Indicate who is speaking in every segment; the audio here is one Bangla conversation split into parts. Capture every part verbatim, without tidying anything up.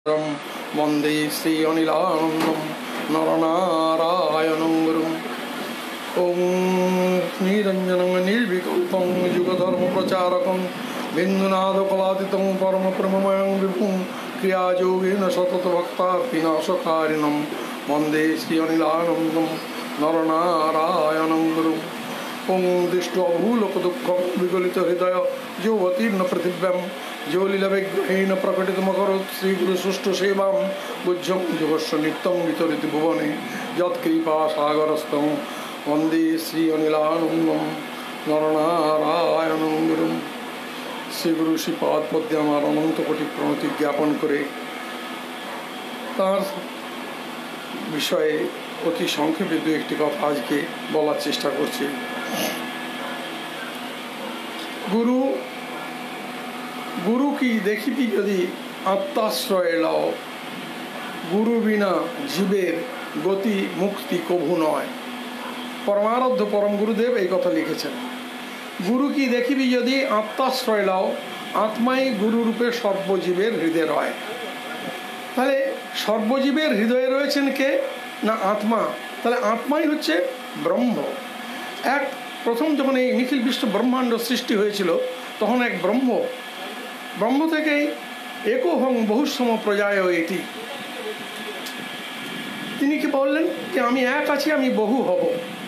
Speaker 1: वंदे श्री अनिलानंदम नरनारायणं गुरुम्। ओं निरंजनं निर्विकल्पं युगधर्म प्रचारकं बिन्दुनाथकलातीतं परम ब्रह्ममयं विभुं क्रियायोगेन सतत भक्तार्तिनाशकारिणं वंदे श्री अनिलानंदम नरनारायणं गुरुम्। ओं दृष्ट्वा भूलोकदुःखं विगलितहृदय जो अतीर्ण पृथिव्यां जो लीलाविग्रहेण प्रकटितमकरोत् श्रीगुरुसुष्ठुसेवां बुद्धं युगस्य नित्यं वितरिति भुवने यत्कृपासागरस्थं वन्दे श्री अनिलानन्दं नरनारायणं गुरुं। श्रीगुरु श्रीपाद पद्मे आमार अनंत कोटि प्रणति ज्ञापन करे तार विषये अति संक्षेपे दु एकटी कथा आज के बलार चेष्टा करছি। गुरु गुरु की देखिति यदि आत्माश्रय लाओ गुरु बिना जीवेर गति मुक्ति कभू नय। परमाराध्य परम गुरुदेव এই কথা লিখেছেন। गुरु की देखिबि यदि आत्माश्रय लाओ आत्माई गुरु रूपे सर्वजीवेर हृदय रय। তাহলে সর্বজীবের হৃদয়ে রয়েছেন কে না আত্মা। তাহলে আত্মাই হচ্ছে ব্রহ্ম। এক প্রথম যখন এই নিখিল বিশ্ব ব্রহ্মাণ্ড সৃষ্টি হয়েছিল তখন এক ব্রহ্ম ব্রহ্ম থেকেই একোহং বহুসম প্রজায় এটি তিনি কি বললেন যে আমি এক আছি আমি বহু হব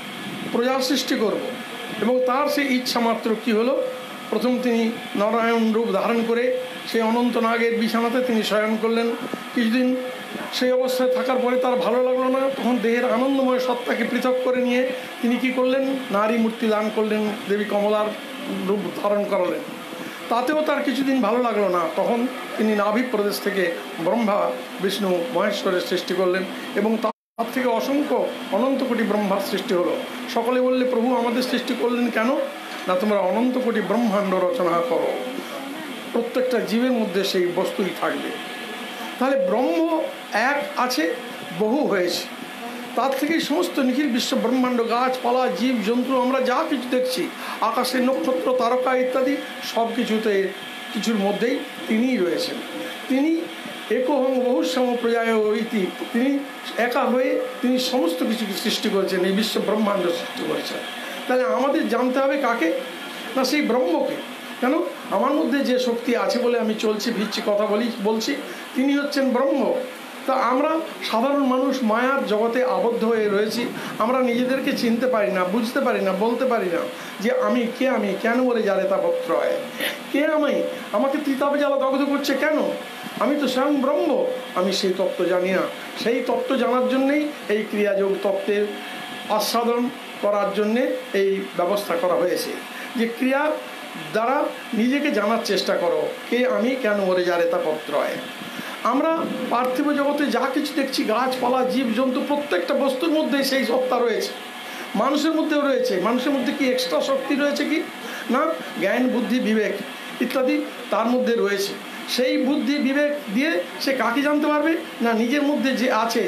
Speaker 1: প্রজা সৃষ্টি করব এবং তার সেই ইচ্ছা মাত্র কি হলো প্রথম তিনি নারায়ণ রূপ ধারণ করে সেই অনন্ত নাগের বিছানাতে তিনি শয়ন করলেন। কিছুদিন সেই অবস্থায় থাকার পরে তার ভালো লাগলো না তখন দেহের আনন্দময় সত্তাকে পৃথক করে নিয়ে তিনি কি করলেন নারী মূর্তি দান করলেন দেবী কমলার রূপ ধারণ করালেন। তাতেও তার কিছুদিন ভালো লাগলো না তখন তিনি নাভি প্রদেশ থেকে ব্রহ্মা বিষ্ণু মহেশ্বরের সৃষ্টি করলেন এবং তার থেকে অসংখ্য অনন্ত কোটি ব্রহ্মার সৃষ্টি হলো। সকলে বললে প্রভু আমাদের সৃষ্টি করলেন কেন না তোমরা অনন্ত কোটি ব্রহ্মাণ্ড রচনা করো প্রত্যেকটা জীবের মধ্যে সেই বস্তুই থাকবে। তাহলে ব্রহ্ম এক আছে বহু হয়েছে তার থেকে সমস্ত নিখিল বিশ্ব ব্রহ্মাণ্ড গাছপালা জীব জন্তু আমরা যা কিছু দেখছি আকাশের নক্ষত্র তারকা ইত্যাদি সব কিছুতে কিছুর মধ্যেই তিনিই রয়েছেন। তিনি একোহং বহুসম প্রজায় ইতি তিনি একা হয়ে তিনি সমস্ত কিছুকে সৃষ্টি করেছেন এই বিশ্ব ব্রহ্মাণ্ড সৃষ্টি করেছেন। তাহলে আমাদের জানতে হবে কাকে না সেই ব্রহ্মকে। কেন আমার মধ্যে যে শক্তি আছে বলে আমি চলছি ভিচ্ছি কথা বলি বলছি তিনি হচ্ছেন ব্রহ্ম। তা আমরা সাধারণ মানুষ মায়ার জগতে আবদ্ধ হয়ে রয়েছি আমরা নিজেদেরকে চিনতে পারি না বুঝতে পারি না বলতে পারি না যে আমি কে আমি কেন বলে যারে তা পত্র হয় কে আমি আমাকে তিতাবে জ্বালা দগ্ধ করছে কেন আমি তো স্বয়ং ব্রহ্ম আমি সেই তত্ত্ব জানি না। সেই তত্ত্ব জানার জন্যেই এই ক্রিয়াযোগ তত্ত্বের আস্বাদন করার জন্যে এই ব্যবস্থা করা হয়েছে যে ক্রিয়া দ্বারা নিজেকে জানার চেষ্টা করো কে আমি কেন মরে যারে তা পত্র হয়। আমরা পার্থিব জগতে যা কিছু দেখছি গাছপালা জীব জন্তু প্রত্যেকটা বস্তুর মধ্যে সেই সত্তা রয়েছে মানুষের মধ্যেও রয়েছে। মানুষের মধ্যে কি এক্সট্রা শক্তি রয়েছে কি না জ্ঞান বুদ্ধি বিবেক ইত্যাদি তার মধ্যে রয়েছে। সেই বুদ্ধি বিবেক দিয়ে সে কাকে জানতে পারবে না নিজের মধ্যে যে আছে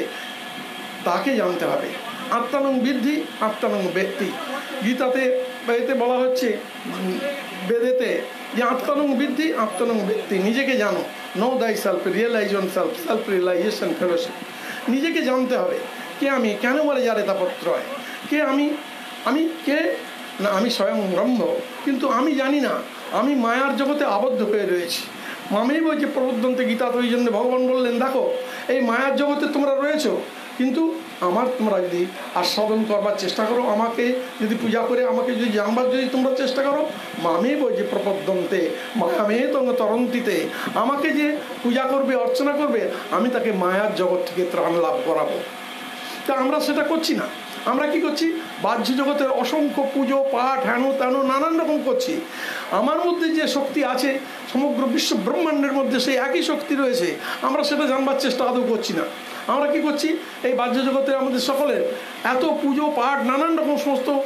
Speaker 1: তাকে জানতে হবে। আত্মানং বৃদ্ধি আত্মানং ব্যক্তি গীতাতে এতে বলা হচ্ছে বেদেতে যে আত্মানং বৃদ্ধি আত্মানং ব্যক্তি নিজেকে জানো know thy self realize own self self realization fellowship নিজেকে জানতে হবে কে আমি কেন বলে যারে তা পত্র হয় কে আমি আমি কে না আমি স্বয়ং ব্রহ্ম কিন্তু আমি জানি না আমি মায়ার জগতে আবদ্ধ হয়ে রয়েছি। মামেই বই যে প্রবুদ্ধন্তে গীতা তো ওই জন্য ভগবান বললেন দেখো এই মায়ার জগতে তোমরা রয়েছো কিন্তু আমার তোমরা যদি আস্বাদন করবার চেষ্টা করো আমাকে যদি পূজা করে আমাকে যদি জানবার যদি তোমরা চেষ্টা করো মামে বই যে প্রপদ্যন্তে মায়ামে তোমরা তরন্তিতে আমাকে যে পূজা করবে অর্চনা করবে আমি তাকে মায়ার জগৎ থেকে ত্রাণ লাভ করাবো। তা আমরা সেটা করছি না আমরা কি করছি বাহ্য জগতের অসংখ্য পুজো পাঠ হেন তেন নানান রকম করছি। আমার মধ্যে যে শক্তি আছে সমগ্র বিশ্ব ব্রহ্মাণ্ডের মধ্যে সেই একই শক্তি রয়েছে আমরা সেটা জানবার চেষ্টা আদৌ করছি না। আমরা কি করছি এই বাহ্য জগতে আমাদের সকলের এত পুজো পাঠ নানান রকম সমস্ত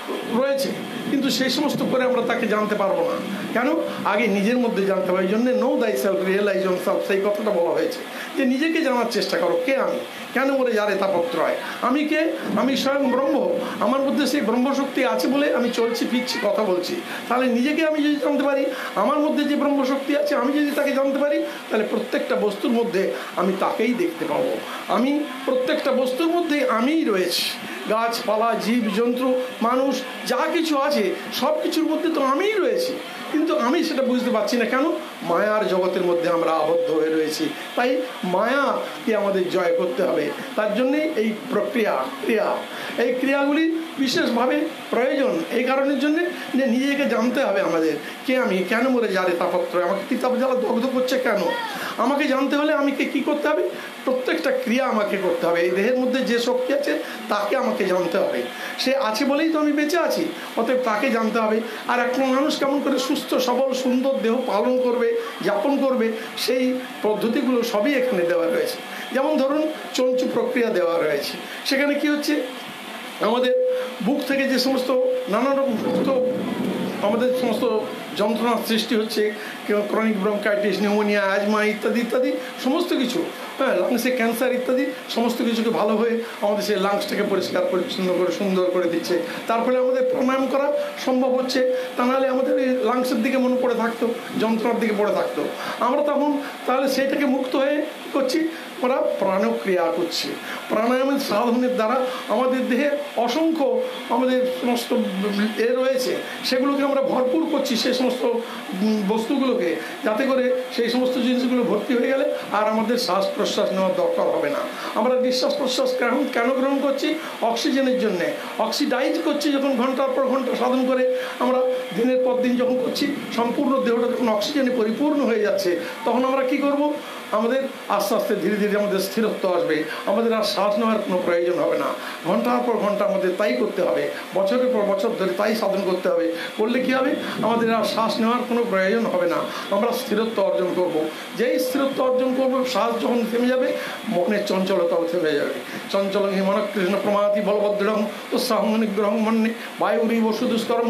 Speaker 1: রয়েছে, কিন্তু সেই সমস্ত করে আমরা তাকে জানতে পারবো না। কেন? আগে নিজের মধ্যে জানতে হবে। এই জন্য no thy self realize own self, সেই কথাটা বলা হয়েছে যে নিজেকে জানার চেষ্টা করো। কে আমি? কেন বলে যারে তাপত্র হয়? আমি কে? আমি স্বয়ং ব্রহ্ম। আমার মধ্যে সেই ব্রহ্মশক্তি আছে বলে আমি চলছি ফিরছি কথা বলছি। তাহলে নিজেকে আমি যদি জানতে পারি, আমার মধ্যে যে ব্রহ্মশক্তি আছে আমি যদি তাকে জানতে পারি, তাহলে প্রত্যেকটা বস্তুর মধ্যে আমি তাকেই দেখতে পাবো। আমি প্রত্যেকটা বস্তুর মধ্যেই আমিই রয়েছি। গাছপালা, জীব জন্তু, মানুষ যা কিছু আছে সব কিছুর মধ্যে তো আমিই রয়েছি, কিন্তু আমি সেটা বুঝতে পারছি না। কেন? মায়ার জগতের মধ্যে আমরা আবদ্ধ হয়ে রয়েছি। তাই মায়াকে আমাদের জয় করতে হবে। তার জন্যেই এই প্রক্রিয়া, ক্রিয়া, এই ক্রিয়াগুলি বিশেষভাবে প্রয়োজন। এই কারণের জন্যে যে নিজেকে জানতে হবে আমাদের, কে আমি? কেন মরে যারে তাপত্র? আমাকে তিতাব জ্বালা দগ্ধ করছে কেন? আমাকে জানতে হলে আমাকে কি করতে হবে? প্রত্যেকটা ক্রিয়া আমাকে করতে হবে। এই দেহের মধ্যে যে শক্তি আছে তাকে আমাকে জানতে হবে। সে আছে বলেই তো আমি বেঁচে আছি, অতএব তাকে জানতে হবে। আর একটা মানুষ কেমন করে সুস্থ সবল সুন্দর দেহ পালন করবে, যাপন করবে, সেই পদ্ধতিগুলো সবই এখানে দেওয়া রয়েছে। যেমন ধরুন চঞ্চু প্রক্রিয়া দেওয়া রয়েছে। সেখানে কি হচ্ছে, আমাদের বুক থেকে যে সমস্ত নানা রকম সুস্থ আমাদের সমস্ত যন্ত্রণার সৃষ্টি হচ্ছে, ক্রনিক ব্রঙ্কাইটিস, নিউমোনিয়া, অ্যাজমা ইত্যাদি ইত্যাদি সমস্ত কিছু, হ্যাঁ, লাংসে ক্যান্সার ইত্যাদি সমস্ত কিছুকে ভালো হয়ে আমাদের সেই লাংসটাকে পরিষ্কার পরিচ্ছন্ন করে সুন্দর করে দিচ্ছে। তার ফলে আমাদের প্রাণায়াম করা সম্ভব হচ্ছে। তা নাহলে আমাদের এই লাংসের দিকে মনে পড়ে থাকতো, যন্ত্রণার দিকে পড়ে থাকতো। আমরা তখন তাহলে সেইটাকে মুক্ত হয়ে করছি, আমরা প্রাণক্রিয়া করছি। প্রাণায়ামের সাধনের দ্বারা আমাদের দেহে অসংখ্য আমাদের সমস্ত এ রয়েছে, সেগুলোকে আমরা ভরপুর করছি, সেই সমস্ত বস্তুগুলোকে, যাতে করে সেই সমস্ত জিনিসগুলো ভর্তি হয়ে গেলে আর আমাদের শ্বাস প্রশ্বাস নেওয়ার দরকার হবে না। আমরা নিঃশ্বাস প্রশ্বাস গ্রহণ কেন গ্রহণ করছি? অক্সিজেনের জন্যে। অক্সিডাইজ করছি যখন ঘন্টার পর ঘন্টা সাধন করে আমরা দিনের পর দিন যখন করছি, সম্পূর্ণ দেহটা যখন অক্সিজেনে পরিপূর্ণ হয়ে যাচ্ছে, তখন আমরা কি করব? আমাদের আস্তে আস্তে ধীরে ধীরে আমাদের স্থিরত্ব আসবে। আমাদের আর শ্বাস নেওয়ার কোনো প্রয়োজন হবে না। ঘন্টার পর ঘন্টা আমাদের তাই করতে হবে, বছরের পর বছর ধরে তাই সাধন করতে হবে। করলে কী হবে? আমাদের আর শ্বাস নেওয়ার কোনো প্রয়োজন হবে না। আমরা স্থিরত্ব অর্জন করব। যেই স্থিরত্ব অর্জন করবো, শ্বাস যখন থেমে যাবে, মনের চঞ্চলতাও থেমে যাবে। চঞ্চল হি মন কৃষ্ণ প্রমাতি বলভদ্রং উৎসাহ নিগ্রহং মন্যে বায়ুরিব সুদুষ্করম।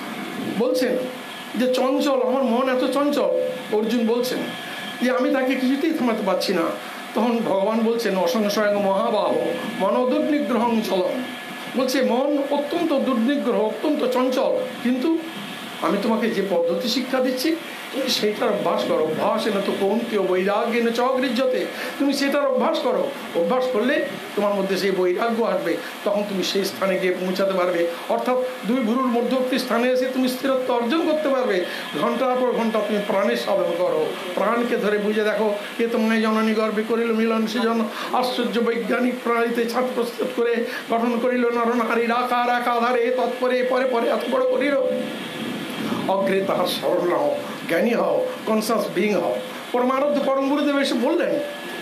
Speaker 1: বলছেন যে চঞ্চল, আমার মন এত চঞ্চল, অর্জুন বলছেন যে আমি তাকে কিছুতেই থামাতে পারছি না। তখন ভগবান বলছেন অসংশয় মহাবাহ মন দুর্নিগ্রহং চলন। বলছে মন অত্যন্ত দুর্নিগ্রহ, অত্যন্ত চঞ্চল, কিন্তু আমি তোমাকে যে পদ্ধতি শিক্ষা দিচ্ছি তুমি সেইটার অভ্যাস করো। অভ্যাস এনে তো কৌন্তীয় বৈরাগ্য এনে চগৃহ্যতে। তুমি সেটার অভ্যাস করো। অভ্যাস করলে তোমার মধ্যে সেই বৈরাগ্য আসবে, তখন তুমি সেই স্থানে গিয়ে পৌঁছাতে পারবে। অর্থাৎ দুই ভুরুর মধ্যবর্তী স্থানে এসে তুমি স্থিরত্ব অর্জন করতে পারবে। ঘন্টার পর ঘন্টা তুমি প্রাণের সাধন করো। প্রাণকে ধরে বুঝে দেখো, কে তোমায় জননী গর্বে করিল মিলন সেজন আশ্চর্য বৈজ্ঞানিক প্রণালীতে ছাদ প্রস্তুত করে গঠন করিল নরনারীর আকার একাধারে তৎপরে পরে পরে এত বড় করিল। অগ্রে তাহার স্মরণ হও, জ্ঞানী হও, কনসাস বিং হও। পরমারাধ্য পরম গুরুদেব এসে বললেন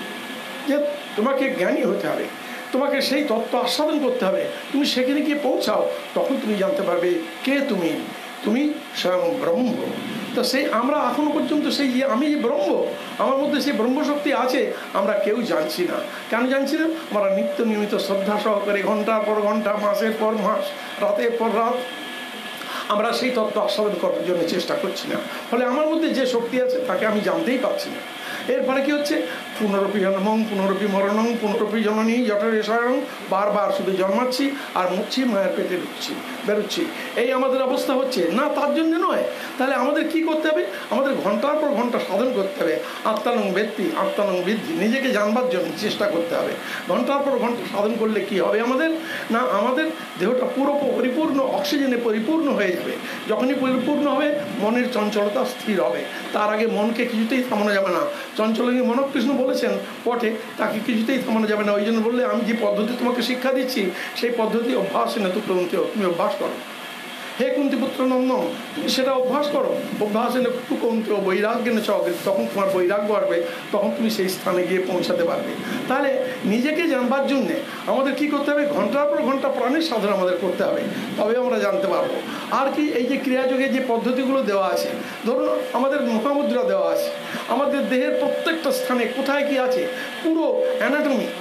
Speaker 1: যে তোমাকে জ্ঞানী হতে হবে, তোমাকে সেই তত্ত্ব আস্বাদন করতে হবে। তুমি সেখানে গিয়ে পৌঁছাও, তখন তুমি জানতে পারবে কে তুমি। তুমি স্বয়ং ব্রহ্ম। তো সেই আমরা এখনো পর্যন্ত সেই যে আমি যে ব্রহ্ম, আমার মধ্যে সেই ব্রহ্মশক্তি আছে, আমরা কেউ জানছি না। কেন জানছি না? আমরা নিত্য নিয়মিত শ্রদ্ধা সহকারে ঘন্টার পর ঘন্টা, মাসের পর মাস, রাতের পর রাত আমরা সেই তত্ত্ব আস্বাদন করার জন্য চেষ্টা করছি না। ফলে আমার মধ্যে যে শক্তি আছে তাকে আমি জানতেই পারছি না। এরপরে কি হচ্ছে? পুনরপি জন্মং পুনরপি মরণং পুনরপি জননী জঠরে স্বয়ং। বারবার শুধু জন্মাচ্ছি আর মুচ্ছি, মায়ের পেটে ঢুকছি, বেরোচ্ছি। এই আমাদের অবস্থা হচ্ছে না, তার জন্য নয়। তাহলে আমাদের কি করতে হবে? আমাদের ঘন্টার পর ঘন্টা সাধন করতে হবে। আত্মানং ব্যক্তি আত্মানং বৃদ্ধি, নিজেকে জানবার জন্য চেষ্টা করতে হবে। ঘন্টার পর ঘন্টা সাধন করলে কি হবে আমাদের? না, আমাদের দেহটা পুরো পরিপূর্ণ অক্সিজেনে পরিপূর্ণ হয়ে যাবে। যখনই পরিপূর্ণ হবে, মনের চঞ্চলতা স্থির হবে। তার আগে মনকে কিছুতেই থামানো যাবে না। চঞ্চলনী মনকৃষ্ণ বলেছেন পটে, তাকে কিছুতেই থামানো যাবে না। ওই জন্য বললে আমি যে পদ্ধতি তোমাকে শিক্ষা দিচ্ছি, সেই পদ্ধতি অভ্যাস এনে তো কুন্তীয়, তুমি অভ্যাস করো। হে কুন্তিপুত্র নন্দন, তুমি সেটা অভ্যাস করো। অভ্যাস এনে টু কুন্তীয় বৈরাগ্য এনে চগৃহ, তখন তোমার বৈরাগ্য আসবে, তখন তুমি সেই স্থানে গিয়ে পৌঁছাতে পারবে। তাহলে নিজেকে জানবার জন্যে আমাদের কি করতে হবে? ঘন্টার পর ঘন্টা প্রাণের সাধন আমাদের করতে হবে, তবে আমরা জানতে পারবো। আর কি, এই যে ক্রিয়াযোগে যে পদ্ধতিগুলো দেওয়া আছে, ধরুন আমাদের মহামুদ্রা দেওয়া আছে, আমাদের দেহের প্রত্যেকটা স্থানে কোথায় কি আছে পুরো অ্যানাটমি,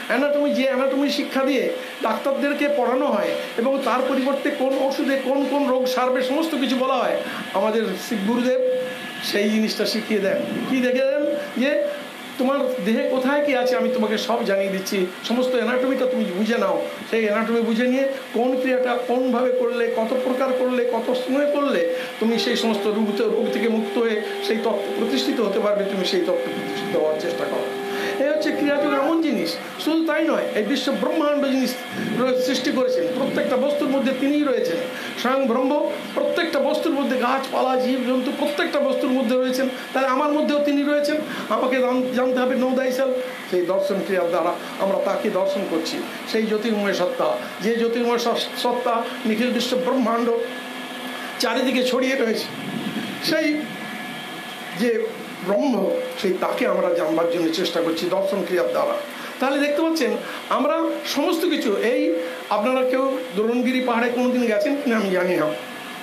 Speaker 1: অ্যানাটমি যে অ্যানাটমি শিক্ষা দিয়ে ডাক্তারদেরকে পড়ানো হয় এবং তার পরিবর্তে কোন ওষুধে কোন কোন রোগ সারবে সমস্ত কিছু বলা হয়, আমাদের শিব গুরুদেব সেই জিনিসটা শিখিয়ে দেন। কি দেখে দেন যে তোমার দেহে কোথায় কি আছে আমি তোমাকে সব জানিয়ে দিচ্ছি, সমস্ত অ্যানাটমিটা তুমি বুঝে নাও। সেই অ্যানাটমি বুঝে নিয়ে কোন ক্রিয়াটা কোনভাবে করলে, কত প্রকার করলে, কত সময় করলে তুমি সেই সমস্ত রোগ রোগ থেকে মুক্ত হয়ে সেই তত্ত্ব প্রতিষ্ঠিত হতে পারবে, তুমি সেই তত্ত্ব প্রতিষ্ঠিত হওয়ার চেষ্টা করো। এই হচ্ছে ক্রিয়াযোগ এমন জিনিস। শুধু তাই নয়, এই বিশ্ব ব্রহ্মাণ্ড জিনিস সৃষ্টি করেছেন, প্রত্যেকটা বস্তুর মধ্যে তিনিই রয়েছেন। স্বয়ং ব্রহ্ম প্রত্যেকটা বস্তুর মধ্যে, গাছপালা জীব জন্তু প্রত্যেকটা বস্তুর মধ্যে রয়েছেন। তাই আমার মধ্যেও তিনি রয়েছেন। আমাকে জানতে হবে নো দাইসেলফ। সেই দর্শন ক্রিয়ার দ্বারা আমরা তাকে দর্শন করছি, সেই জ্যোতির্ময় সত্তা, যে জ্যোতির্ময় সত্তা নিখিল বিশ্ব ব্রহ্মাণ্ড চারিদিকে ছড়িয়ে রয়েছে, সেই যে ব্রহ্ম, সেই তাকে আমরা জানবার জন্য চেষ্টা করছি দর্শন ক্রিয়ার দ্বারা। তাহলে দেখতে পাচ্ছেন আমরা সমস্ত কিছু এই, আপনারা কেউ দ্রোণগিরি পাহাড়ে কোনোদিন গেছেন কিনা আমি জানি না।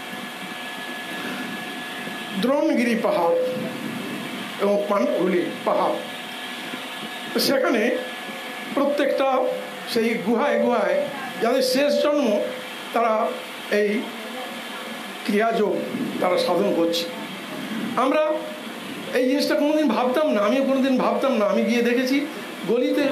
Speaker 1: দ্রোণগিরি পাহাড় এবং পাণ্ডুলি পাহাড়, সেখানে প্রত্যেকটা সেই গুহায় গুহায় যাদের শেষ জন্ম, তারা এই ক্রিয়াযোগ তারা সাধন করছে। আমরা এই জিনিসটা কোনোদিন ভাবতাম না, আমিও কোনোদিন ভাবতাম না। আমি গিয়ে দেখেছি গলিতে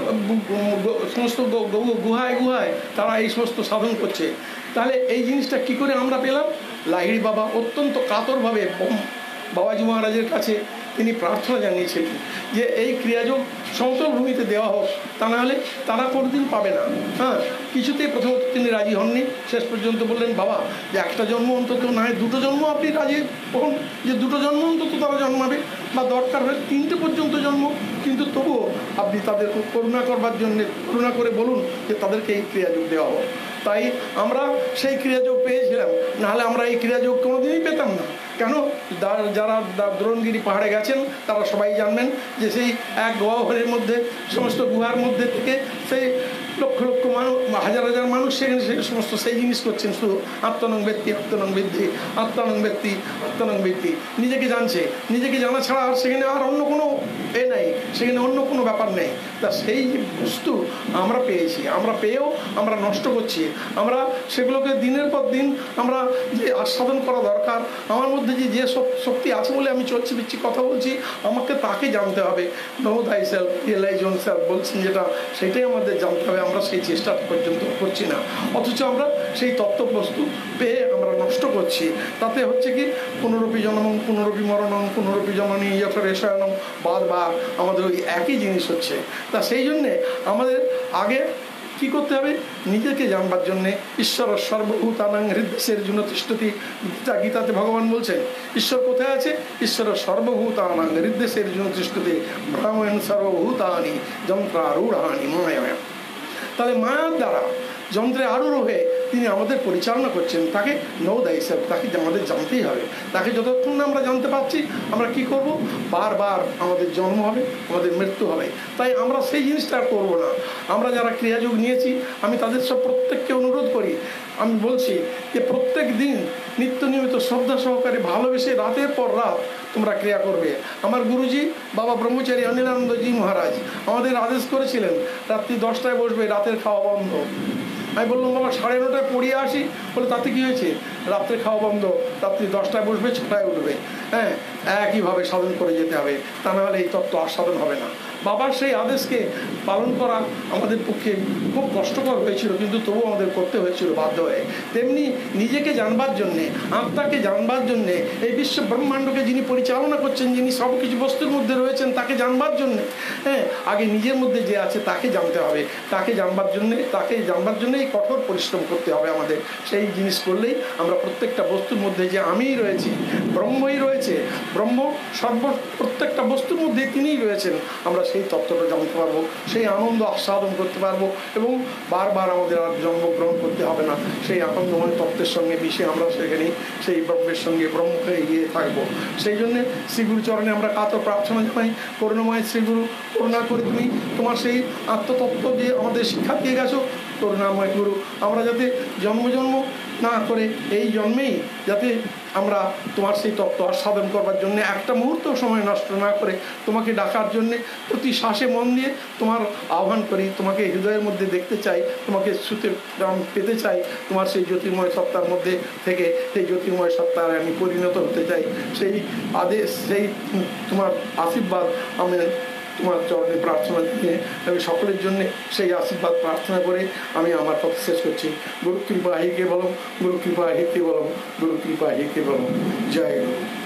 Speaker 1: সমস্ত গুহায় গুহায় তারা এই সমস্ত সাধন করছে। তাহলে এই জিনিসটা কি করে আমরা পেলাম? লাহিড়ি বাবা অত্যন্ত কাতরভাবে বাবাজি মহারাজের কাছে তিনি প্রার্থনা জানিয়েছিলেন যে এই ক্রিয়াযোগ সমতল ভূমিতে দেওয়া হোক, তা নাহলে তারা কোনোদিন পাবে না। হ্যাঁ, কিছুতেই প্রথমত তিনি রাজি হননি। শেষ পর্যন্ত বললেন, বাবা যে একটা জন্ম অন্তত নয় দুটো জন্ম আপনি রাজি হন, যে দুটো জন্ম অন্তত তারা জন্মাবে, বা দরকার হয় তিনটে পর্যন্ত জন্ম, কিন্তু তবুও আপনি তাদের করুণা করবার জন্যে করুণা করে বলুন যে তাদেরকে এই ক্রিয়াযোগ দেওয়া হোক। তাই আমরা সেই ক্রিয়াযোগ পেয়েছিলাম, নাহলে আমরা এই ক্রিয়াযোগ কোনোদিনই পেতাম না। কেন? যারা দ্রোণগিরি পাহাড়ে গেছেন তারা সবাই জানবেন যে সেই এক গহ্বরের মধ্যে, সমস্ত গুহার মধ্যে থেকে সেই লক্ষ লক্ষ মানুষ, হাজার হাজার মানুষ সেখানে সেই সমস্ত সেই জিনিস করছেন, শুধু আত্মানং ব্যক্তি আত্মানং বৃদ্ধি আত্মানং ব্যক্তি আত্মানং বৃদ্ধি, নিজেকে জানছে। নিজেকে জানা ছাড়া আর সেখানে আর অন্য কোনো এ নেই, সেখানে অন্য কোনো ব্যাপার নেই। তা সেই বস্তু আমরা পেয়েছি, আমরা পেয়েও আমরা নষ্ট করছি। আমরা সেগুলোকে দিনের পর দিন আমরা যে আস্বাদন করা দরকার, আমার মধ্যে যে যে শক্তি আছে বলে আমি চলছি বিচ্ছি কথা বলছি, আমাকে তাকে জানতে হবে। No thy self realise on self বলছেন যেটা, সেটাই আমাদের জানতে হবে। আমরা সেই চেষ্টা পর্যন্ত করছি না, অথচ আমরা সেই তত্ত্ববস্তু পেয়ে আমরা নষ্ট করছি। তাতে হচ্ছে কি, পুনরূপী জন্মং পুনরূপী মরণং পুনরূপী জননী যথরেশয়নং, বারবার আমাদের ওই একই জিনিস হচ্ছে। তা সেই জন্যে আমাদের আগে কি করতে হবে? নিজেকে জানবার জন্যে ঈশ্বর সর্বভূতানাং হৃদয়ের জন্য তিষ্ঠতি। গীতা গীতাতে ভগবান বলছেন ঈশ্বর কোথায় আছে? ঈশ্বর সর্বভূতানাং হৃদয়ের জন্য তিষ্ঠতি ব্রাহ্মণ সর্বভূতানি যন্ত্রারূঢ়ানি মায়া। তাহলে মায়ার দ্বারা যন্ত্রে আরূঢ় হয়ে তিনি আমাদের পরিচালনা করছেন। তাকে নো দাই সেলফ, তাকে আমাদের জানতেই হবে। তাকে যতক্ষণ না আমরা জানতে পারছি, আমরা কি করব? বারবার আমাদের জন্ম হবে, আমাদের মৃত্যু হবে। তাই আমরা সেই জিনিসটা আর করবো না। আমরা যারা ক্রিয়াযোগ নিয়েছি, আমি তাদের সব প্রত্যেককে অনুরোধ করি, আমি বলছি যে প্রত্যেক দিন নিত্য নিয়মিত শ্রদ্ধা সহকারে ভালোবেসে রাতের পর রাত তোমরা ক্রিয়া করবে। আমার গুরুজি বাবা ব্রহ্মচারী অনিলানন্দজি মহারাজ আমাদের আদেশ করেছিলেন রাত্রি দশটায় বসবে, রাতের খাওয়া বন্ধ। আমি বললাম, বাবা সাড়ে নটায় পড়িয়ে আসি। বলে, তাতে কী হয়েছে? রাত্রে খাওয়া বন্ধ, রাত্রি দশটায় বসবে, ছটায় উঠবে। হ্যাঁ, একইভাবে সাধন করে যেতে হবে, তা নাহলে এই তত্ত্ব আস্বাদন হবে না। বাবার সেই আদেশকে পালন করা আমাদের পক্ষে খুব কষ্টকর হয়েছিল, কিন্তু তবুও আমাদের করতে হয়েছিল বাধ্য হয়ে। তেমনি নিজেকে জানবার জন্যে, আত্মাকে জানবার জন্যে, এই বিশ্ব ব্রহ্মাণ্ডকে যিনি পরিচালনা করছেন, যিনি সব কিছু বস্তুর মধ্যে রয়েছেন, তাকে জানবার জন্যে, হ্যাঁ, আগে নিজের মধ্যে যে আছে তাকে জানতে হবে। তাকে জানবার জন্যে তাকে জানবার জন্যেই কঠোর পরিশ্রম করতে হবে আমাদের। সেই জিনিস করলেই আমরা প্রত্যেকটা বস্তুর মধ্যে যে আমিই রয়েছি, ব্রহ্মই রয়েছে, ব্রহ্ম সর্ব প্রত্যেকটা বস্তুর মধ্যে তিনিই রয়েছেন, আমরা সেই তত্ত্বটা জানতে পারবো, সেই আনন্দ আস্বাদন করতে পারবো, এবং বারবার আমাদের আর জন্মগ্রহণ করতে হবে না। সেই আনন্দময় তত্ত্বের সঙ্গে মিশে আমরা সেখানে সেই ব্রহ্মের সঙ্গে ব্রহ্মকে এগিয়ে থাকবো। সেই জন্যে শ্রীগুরু চরণে আমরা কাতর প্রার্থনা জানাই, করুণাময় শ্রীগুরু, করুণা করে তুমি তোমার সেই আত্মতত্ত্ব যে আমাদের শিক্ষা দিয়ে গেছো, করুণাময় গুরু, আমরা যাতে জন্ম জন্ম না করে এই জন্মেই যাতে আমরা তোমার সেই তত্ত্ব আস্বাদন করবার জন্য একটা মুহূর্ত সময় নষ্ট না করে তোমাকে ডাকার জন্যে প্রতি শ্বাসে মন দিয়ে তোমার আহ্বান করি, তোমাকে হৃদয়ের মধ্যে দেখতে চাই, তোমাকে সুতে পেতে চাই, তোমার সেই জ্যোতির্ময় সত্তার মধ্যে থেকে সেই জ্যোতির্ময় সত্তার আমি পরিণত হতে চাই। সেই আদেশ, সেই তোমার আশীর্বাদ আমি তোমার চরণে প্রার্থনা দিয়ে আমি সকলের জন্যে সেই আশীর্বাদ প্রার্থনা করে আমি আমার কথা শেষ করছি। গুরু কৃপা হে কেবলম, গুরু কৃপা হে কেবলম, গুরু কৃপা হে কেবলম। জয় গুরু।